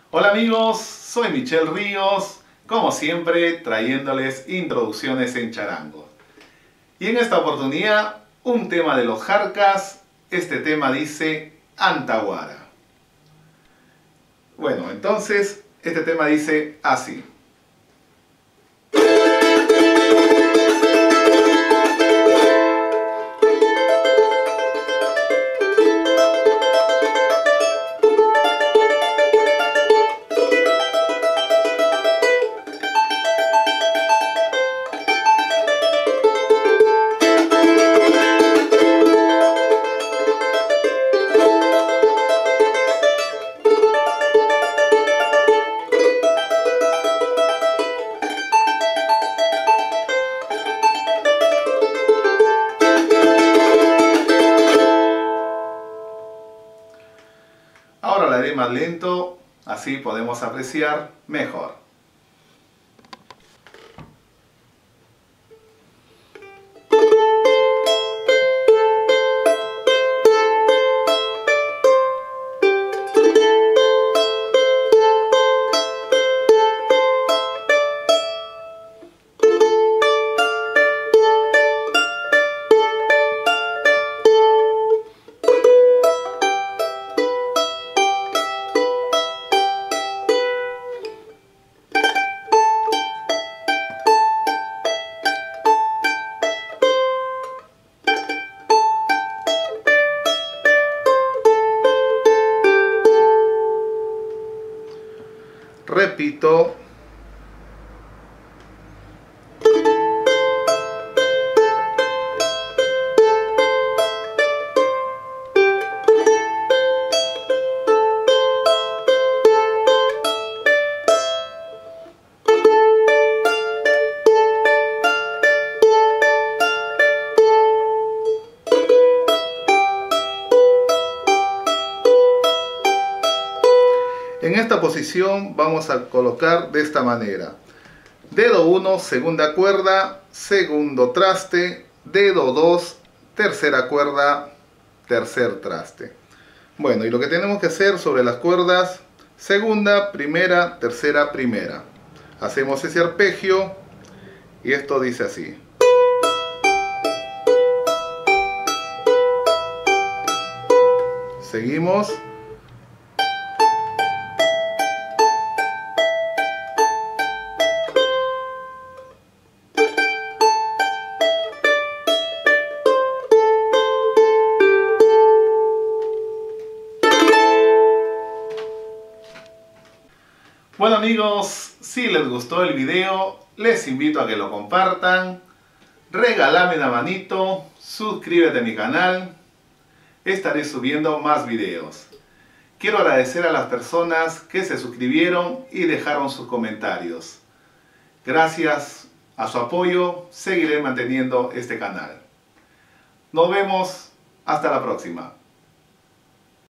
Hola amigos, soy Michel Ríos, como siempre trayéndoles introducciones en charango. Y en esta oportunidad, un tema de los jarcas, este tema dice Antaguara. Bueno, entonces, este tema dice así. Ahora lo haré más lento, así podemos apreciar mejor. Repito. En esta posición vamos a colocar de esta manera. Dedo 1, segunda cuerda, segundo traste, dedo 2, tercera cuerda, tercer traste. Bueno, y lo que tenemos que hacer sobre las cuerdas, segunda, primera, tercera, primera. Hacemos ese arpegio y esto dice así. Seguimos. Bueno amigos, si les gustó el video, les invito a que lo compartan, regálame una manito, suscríbete a mi canal, estaré subiendo más videos. Quiero agradecer a las personas que se suscribieron y dejaron sus comentarios. Gracias a su apoyo, seguiré manteniendo este canal. Nos vemos, hasta la próxima.